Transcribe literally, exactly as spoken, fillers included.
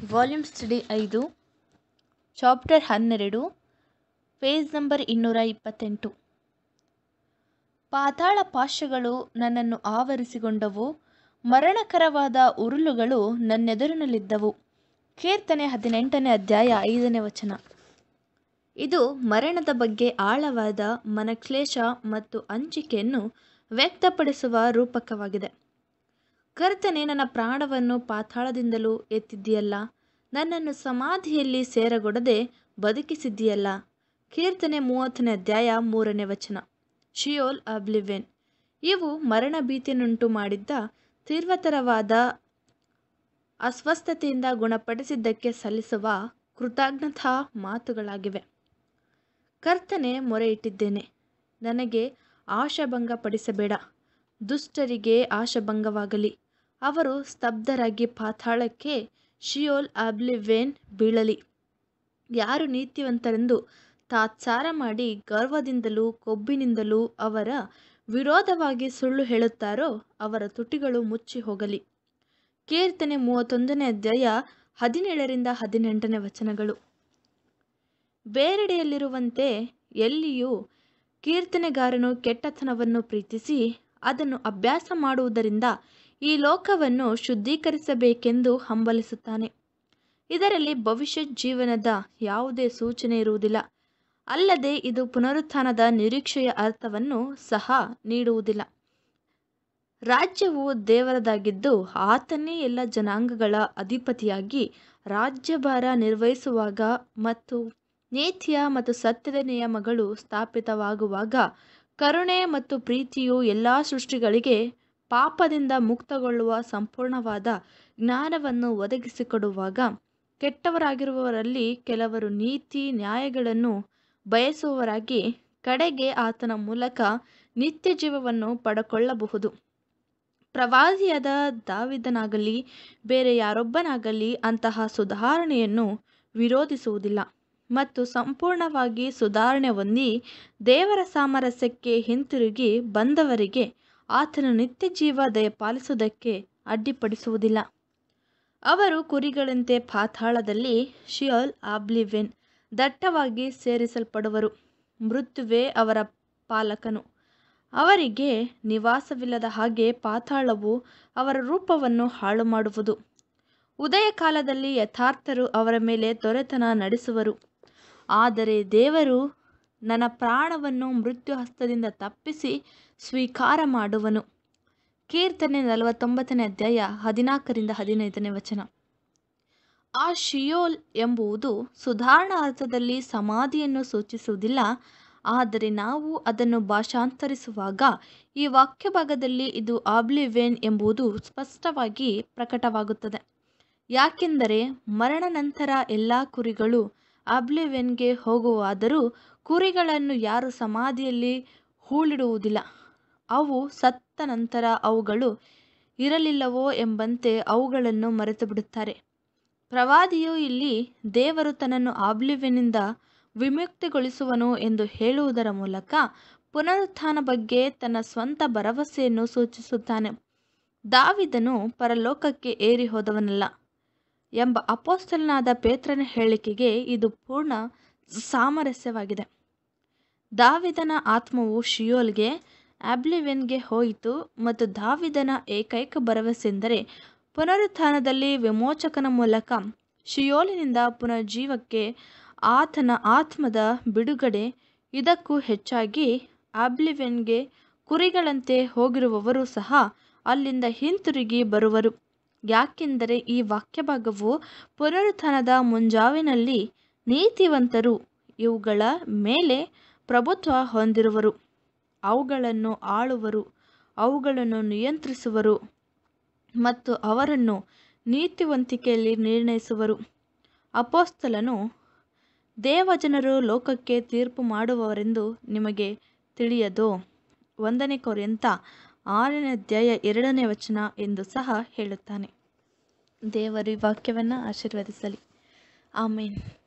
Volume study ಐದು, chapter ಹನ್ನೆರಡು, page number ಇನ್ನೂರ ಇಪ್ಪತ್ತೆಂಟು. ಪಾತಾಳ ಪಾಶಗಳು ನನ್ನನ್ನು ಆವರಿಸಿಕೊಂಡವು, ಮರಣಕರವಾದ ಉರುಳುಗಳು ನನ್ನೆದುರಿನಲ್ಲಿದ್ದವು. ಕೀರ್ತನೆ ಹದಿನೆಂಟನೇ ಅಧ್ಯಾಯ ಐದನೇ ವಚನ. ಇದು ಮರಣದ ಬಗ್ಗೆ ಆಳವಾದ ಮನಕ್ಲೇಶ ಮತ್ತು ಅಂಜಿಕೆಯನ್ನು ವ್ಯಕ್ತಪಡಿಸುವ ರೂಪಕವಾಗಿದೆ. ಕರ್ತನೇ, ನನ್ನ ಪ್ರಾಣವನ್ನು ಪಾತಾಳದಿಂದಲೂ ಎತ್ತಿದ್ದೀಯಲ್ಲ, ನನ್ನನ್ನು ಸಮಾಧಿಯಲ್ಲಿ ಸೇರಗೊಡದೆ ಬದುಕಿಸಿದ್ದೀಯಲ್ಲ. ಕೀರ್ತನೆ ಮೂವತ್ತನೇ ಅಧ್ಯಾಯ ಮೂರನೇ ವಚನ. ಶಿಯೋಲ್, ಅಬ್ಲಿವೆನ್ ಇವು ಮರಣ ಭೀತಿಯನ್ನುಂಟು ಮಾಡಿದ್ದ ತೀವ್ರತರವಾದ ಅಸ್ವಸ್ಥತೆಯಿಂದ ಗುಣಪಡಿಸಿದ್ದಕ್ಕೆ ಸಲ್ಲಿಸುವ ಕೃತಜ್ಞತಾ ಮಾತುಗಳಾಗಿವೆ. ಕರ್ತನೇ, ಮೊರೆ ಇಟ್ಟಿದ್ದೇನೆ, ನನಗೆ ಆಶಾಭಂಗಪಡಿಸಬೇಡ. ದುಷ್ಟರಿಗೆ ಆಶಾಭಂಗವಾಗಲಿ, ಅವರು ಸ್ತಬ್ಧರಾಗಿ ಪಾತಾಳಕ್ಕೆ, ಶಿಯೋಲ್, ಅಬ್ಲಿವೆನ್ ಬೀಳಲಿ. ಯಾರು ನೀತಿವಂತರೆಂದು ತಾತ್ಸಾರ ಮಾಡಿ ಗರ್ವದಿಂದಲೂ ಕೊಬ್ಬಿನಿಂದಲೂ ಅವರ ವಿರೋಧವಾಗಿ ಸುಳ್ಳು ಹೇಳುತ್ತಾರೋ ಅವರ ತುಟಿಗಳು ಮುಚ್ಚಿ ಹೋಗಲಿ. ಕೀರ್ತನೆ ಮೂವತ್ತೊಂದನೇ ಅಧ್ಯಾಯ ಹದಿನೇಳರಿಂದ ಹದಿನೆಂಟನೇ ವಚನಗಳು. ಬೇರೆಡೆಯಲ್ಲಿರುವಂತೆ ಎಲ್ಲಿಯೂ ಕೀರ್ತನೆಗಾರನು ಕೆಟ್ಟತನವನ್ನು ಪ್ರೀತಿಸಿ ಅದನ್ನು ಅಭ್ಯಾಸ ಮಾಡುವುದರಿಂದ ಈ ಲೋಕವನ್ನು ಶುದ್ಧೀಕರಿಸಬೇಕೆಂದು ಹಂಬಲಿಸುತ್ತಾನೆ. ಇದರಲ್ಲಿ ಭವಿಷ್ಯತ್ ಜೀವನದ ಯಾವುದೇ ಸೂಚನೆ ಇರುವುದಿಲ್ಲ. ಅಲ್ಲದೆ ಇದು ಪುನರುತ್ಥಾನದ ನಿರೀಕ್ಷೆಯ ಅರ್ಥವನ್ನು ಸಹ ನೀಡುವುದಿಲ್ಲ. ರಾಜ್ಯವು ದೇವರದಾಗಿದ್ದು ಆತನೇ ಎಲ್ಲ ಜನಾಂಗಗಳ ಅಧಿಪತಿಯಾಗಿ ರಾಜ್ಯಭಾರ ನಿರ್ವಹಿಸುವಾಗ ಮತ್ತು ನೀತಿಯ ಮತ್ತು ಸತ್ಯದ ನಿಯಮಗಳು ಸ್ಥಾಪಿತವಾಗುವಾಗ, ಕರುಣೆ ಮತ್ತು ಪ್ರೀತಿಯು ಎಲ್ಲ ಸೃಷ್ಟಿಗಳಿಗೆ ಪಾಪದಿಂದ ಮುಕ್ತಗೊಳ್ಳುವ ಸಂಪೂರ್ಣವಾದ ಜ್ಞಾನವನ್ನು ಒದಗಿಸಿಕೊಡುವಾಗ, ಕೆಟ್ಟವರಾಗಿರುವವರಲ್ಲಿ ಕೆಲವರು ನೀತಿ ನ್ಯಾಯಗಳನ್ನು ಬಯಸುವವರಾಗಿ ಕಡೆಗೆ ಆತನ ಮೂಲಕ ನಿತ್ಯ ಜೀವವನ್ನು ಪಡೆದುಕೊಳ್ಳಬಹುದು. ಪ್ರವಾದಿಯಾದ ದಾವೀದನಾಗಲಿ ಬೇರೆ ಯಾರೊಬ್ಬನಾಗಲಿ ಅಂತಹ ಸುಧಾರಣೆಯನ್ನು ವಿರೋಧಿಸುವುದಿಲ್ಲ ಮತ್ತು ಸಂಪೂರ್ಣವಾಗಿ ಸುಧಾರಣೆ ಹೊಂದಿ ದೇವರ ಸಾಮರಸ್ಯಕ್ಕೆ ಹಿಂತಿರುಗಿ ಬಂದವರಿಗೆ ಆತನು ನಿತ್ಯ ಜೀವ ದಯಪಾಲಿಸುವುದಕ್ಕೆ ಅಡ್ಡಿಪಡಿಸುವುದಿಲ್ಲ. ಅವರು ಕುರಿಗಳಂತೆ ಪಾತಾಳದಲ್ಲಿ, ಶಿಯೋಲ್, ಅಬ್ಲಿವೆನ್ ದಟ್ಟವಾಗಿ ಸೇರಿಸಲ್ಪಡುವರು. ಮೃತ್ಯುವೇ ಅವರ ಪಾಲಕನು. ಅವರಿಗೆ ನಿವಾಸವಿಲ್ಲದ ಹಾಗೆ ಪಾತಾಳವು ಅವರ ರೂಪವನ್ನು ಹಾಳು ಮಾಡುವುದು. ಉದಯ ಕಾಲದಲ್ಲಿ ಯಥಾರ್ಥರು ಅವರ ಮೇಲೆ ದೊರೆತನ ನಡೆಸುವರು. ಆದರೆ ದೇವರು ನನ್ನ ಪ್ರಾಣವನ್ನು ಮೃತ್ಯು ಹಸ್ತದಿಂದ ತಪ್ಪಿಸಿ ಸ್ವೀಕಾರ ಮಾಡುವನು. ಕೀರ್ತನೆ ನಲವತ್ತೊಂಬತ್ತನೇ ಅಧ್ಯಾಯ ಹದಿನಾಲ್ಕರಿಂದ ಹದಿನೈದನೇ ವಚನ. ಆ ಶಿಯೋಲ್ ಎಂಬುದು ಸುಧಾರಣಾ ಅರ್ಥದಲ್ಲಿ ಸಮಾಧಿಯನ್ನು ಸೂಚಿಸುವುದಿಲ್ಲ. ಆದರೆ ನಾವು ಅದನ್ನು ಭಾಷಾಂತರಿಸುವಾಗ ಈ ವಾಕ್ಯ ಭಾಗದಲ್ಲಿ ಇದು ಅಬ್ಲಿವೆನ್ ಎಂಬುದು ಸ್ಪಷ್ಟವಾಗಿ ಪ್ರಕಟವಾಗುತ್ತದೆ. ಯಾಕೆಂದರೆ ಮರಣ ನಂತರ ಎಲ್ಲ ಕುರಿಗಳು ಅಬ್ಲಿವೆನ್ಗೆ ಹೋಗುವಾದರೂ ಕುರಿಗಳನ್ನು ಯಾರು ಸಮಾಧಿಯಲ್ಲಿ ಹೂಳಿಡುವುದಿಲ್ಲ. ಅವು ಸತ್ತ ನಂತರ ಅವುಗಳು ಇರಲಿಲ್ಲವೋ ಎಂಬಂತೆ ಅವುಗಳನ್ನು ಮರೆತು ಬಿಡುತ್ತಾರೆ. ಪ್ರವಾದಿಯು ಇಲ್ಲಿ ದೇವರು ತನ್ನನ್ನು ಅಬ್ಲಿವೆನ್ನಿಂದ ವಿಮುಕ್ತಿಗೊಳಿಸುವನು ಎಂದು ಹೇಳುವುದರ ಮೂಲಕ ಪುನರುತ್ಥಾನ ಬಗ್ಗೆ ತನ್ನ ಸ್ವಂತ ಭರವಸೆಯನ್ನು ಸೂಚಿಸುತ್ತಾನೆ. ದಾವೀದನು ಪರಲೋಕಕ್ಕೆ ಏರಿ ಹೋದವನಲ್ಲ ಎಂಬ ಅಪೊಸ್ತಲನಾದ ಪೇತ್ರನ ಹೇಳಿಕೆಗೆ ಇದು ಪೂರ್ಣ ಸಾಮರಸ್ಯವಾಗಿದೆ. ದಾವೀದನ ಆತ್ಮವು ಶಿಯೋಲ್ಗೆ, ಅಬ್ಲಿವೆನ್ಗೆ ಹೋಯಿತು ಮತ್ತು ದಾವೀದನ ಏಕೈಕ ಭರವಸೆಯೆಂದರೆ ಪುನರುತ್ಥಾನದಲ್ಲಿ ವಿಮೋಚಕನ ಮೂಲಕ ಶಿಯೋಲಿನಿಂದ ಪುನರ್ಜೀವಕ್ಕೆ ಆತನ ಆತ್ಮದ ಬಿಡುಗಡೆ. ಇದಕ್ಕೂ ಹೆಚ್ಚಾಗಿ ಅಬ್ಲಿವೆನ್ಗೆ ಕುರಿಗಳಂತೆ ಹೋಗಿರುವವರು ಸಹ ಅಲ್ಲಿಂದ ಹಿಂತಿರುಗಿ ಬರುವರು. ಯಾಕೆಂದರೆ ಈ ವಾಕ್ಯಭಾಗವು ಪುನರುತ್ಥಾನದ ಮುಂಜಾವಿನಲ್ಲಿ ನೀತಿವಂತರು ಇವುಗಳ ಮೇಲೆ ಪ್ರಭುತ್ವ ಹೊಂದಿರುವರು, ಅವುಗಳನ್ನು ಆಳುವರು, ಅವುಗಳನ್ನು ನಿಯಂತ್ರಿಸುವರು ಮತ್ತು ಅವರನ್ನು ನೀತಿವಂತಿಕೆಯಲ್ಲಿ ನಿರ್ಣಯಿಸುವರು. ಅಪೊಸ್ತಲನು, ದೇವಜನರು ಲೋಕಕ್ಕೆ ತೀರ್ಪು ಮಾಡುವವರೆಂದು ನಿಮಗೆ ತಿಳಿಯದೋ? ಒಂದನೇ ಕೊರಿಂಥ ಆರನೇ ಅಧ್ಯಾಯ ಎರಡನೇ ವಚನ ಎಂದು ಸಹ ಹೇಳುತ್ತಾನೆ. ದೇವರು ಈ ವಾಕ್ಯವನ್ನು ಆಶೀರ್ವದಿಸಲಿ. ಆಮೇನ್.